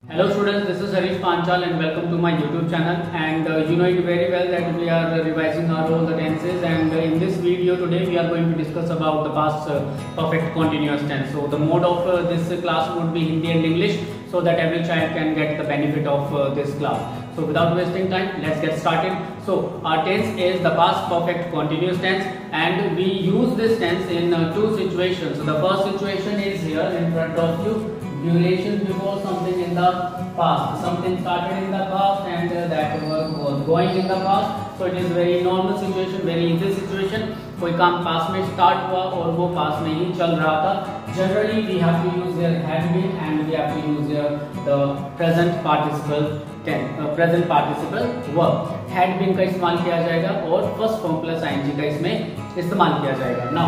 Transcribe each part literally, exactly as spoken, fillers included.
Hello students, this is Harish Panchal and welcome to my YouTube channel. And uh, you know it very well that we are uh, revising our all the tenses, and uh, in this video today we are going to discuss about the past uh, perfect continuous tense. So the mode of uh, this uh, class would be Hindi and English, so that every child can get the benefit of uh, this class. So without wasting time, let's get started. So our tense is the past perfect continuous tense, and we use this tense in uh, two situations. So the first situation is here in front of you. Duration before something in the past. Something started in the past and uh, that work was going in the past. So it is very normal situation, very easy situation. कोई काम पास में start हुआ और वो पास में ही चल रहा था. Generally we have to use their had been and we have to use their the present participle tense, uh, present participle verb. Had been का इस्तेमाल किया जाएगा और first form plus ing का इसमें इस्तेमाल किया जाएगा. Now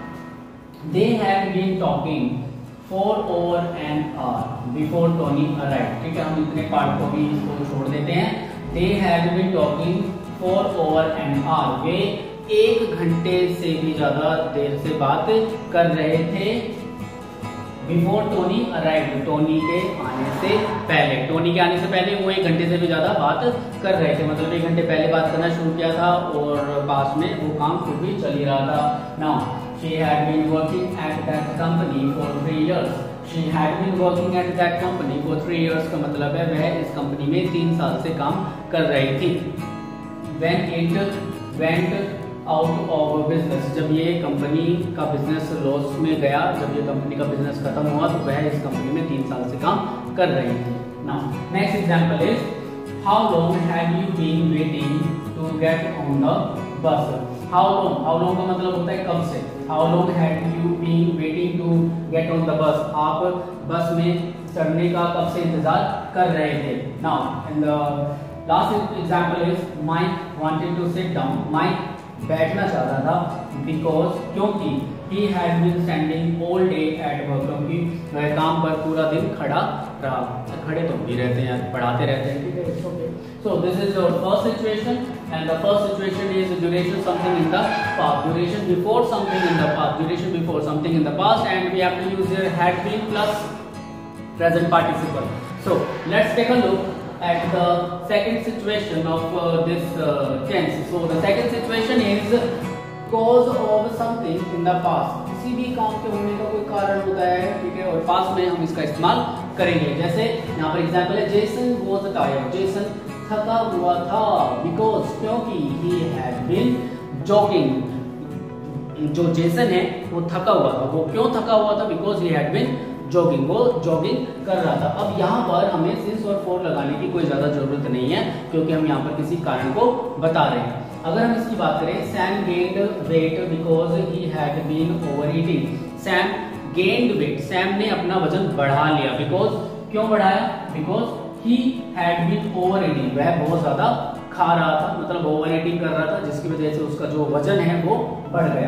they have been talking for over an hour before Tony arrived. ठीक है, हम इतने पार्ट को भी इसको छोड़ देते हैं. They had been talking for over an hour. वे एक घंटे से भी ज्यादा देर से बात कर रहे थे. Before Tony arrived, टोनी के आने से पहले. टोनी के आने से पहले वो एक घंटे से भी ज्यादा बात कर रहे थे. मतलब एक घंटे पहले बात करना शुरू किया था और पास में वो काम फिर भी चल ही रहा था. Now she had been working at that company for three years. She had been working at that company for three years का मतलब है वह इस कंपनी में तीन साल से काम कर रही थी. When it went out of business, जब ये कंपनी का बिजनेस लॉस में गया, जब ये कंपनी का बिजनेस खत्म हुआ, तो वह इस कंपनी में तीन साल से काम कर रही थी. Now next example is how long have you been waiting to get on the bus? How long? How long का मतलब होता है कब से. How long had you been waiting to get on the bus? आप बस में चढ़ने का कब से इंतजार कर रहे थे. Now, and the last example is Mike wanted to sit down. Mike बैठना चाहता था because क्योंकि he had been standing all day at work. क्योंकि वह काम पर पूरा दिन खड़ा रहा. खड़े तो भी रहते हैं, पढ़ाते रहते हैं. ठीक है, it's okay. So this is your first situation, and the first situation is duration something in the past. Duration before something in the past. Duration before something in the past, and we have to use here had been plus present participle. So let's take a look at the second situation of uh, this uh, tense. So the second situation is cause of something in the past. किसी भी काम के होने का कोई कारण होता है, ठीक है, और पास में हम इसका इस्तेमाल करेंगे. जैसे यहाँ पर एग्जाम्पल है जेसन वॉज टायर्ड. जेसन थका हुआ था बिकॉज क्योंकि he had been jogging. जो जेसन है वो थका हुआ था. वो क्यों थका हुआ था? Because he had been jogging. वो जॉगिंग कर रहा था. अब यहाँ पर हमें since और for लगाने की कोई ज्यादा जरूरत नहीं है, क्योंकि हम यहाँ पर किसी कारण को बता रहे हैं. अगर हम इसकी बात करें, Sam gained weight because he had been overeating. Sam gained weight. Sam ने अपना वजन बढ़ा लिया. Because क्यों बढ़ाया? Because he had been overeating. वह बहुत ज्यादा खा रहा था, मतलब overeating कर रहा था, जिसकी वजह से उसका जो वजन है वो बढ़ गया.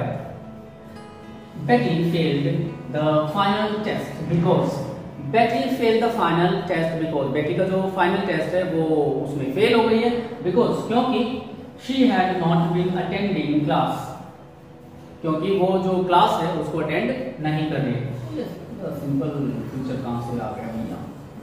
Betty failed the final test because Betty failed the final test because Betty का जो final test है वो उसमें fail हो गई है. Because क्योंकि she had not been attending class. क्योंकि वो जो क्लास है उसको अटेंड नहीं कर रही है. सिंपल फ्यूचर कहाँ से आ गया भैया?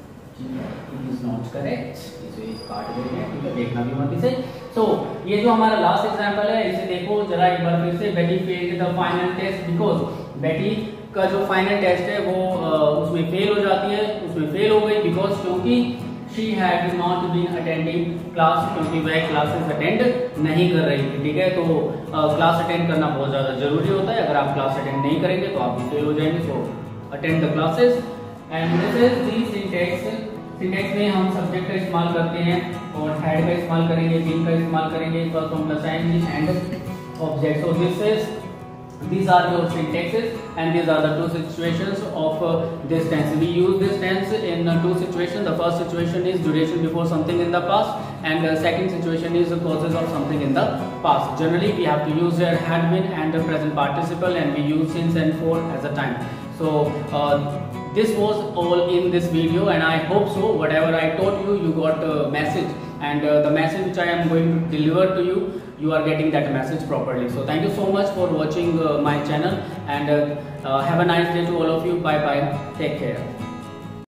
It is not correct. इसे काट देते हैं, ठीक है, देखना भी मत इसे. So ये जो हमारा लास्ट एग्जांपल है, इसे देखो जरा एक बार फिर से. Betty failed the final test because Betty का जो फाइनल टेस्ट है वो उसमें फेल हो जाती है. उसमें फेल हो गई बिकॉज क्योंकि she had not been attending class. क्योंकि वह क्लासेस अटेंड नहीं कर रही थी. ठीक है, तो क्लास अटेंड करना बहुत ज्यादा जरूरी होता है. अगर आप क्लास अटेंड नहीं करेंगे तो आप भी फेल हो जाएंगे. So attend the classes. And this is the syntax. Syntax में हम सब्जेक्ट का इस्तेमाल करते हैं और हैड का इस्तेमाल करेंगे, बीन का इस्तेमाल करेंगे, first form plus ING and object. So this is these are your syntaxes, and these are the two situations of uh, this tense. We use this tense in uh, two situations. The first situation is duration before something in the past, and the second situation is the causes of something in the past. Generally we have to use here had been and the present participle, and we use since and for as a time. So uh, this was all in this video, and I hope so whatever I taught you, you got a message, and uh, the message which I am going to deliver to you, you are getting that message properly. So thank you so much for watching uh, my channel, and uh, uh, have a nice day to all of you. Bye bye, take care.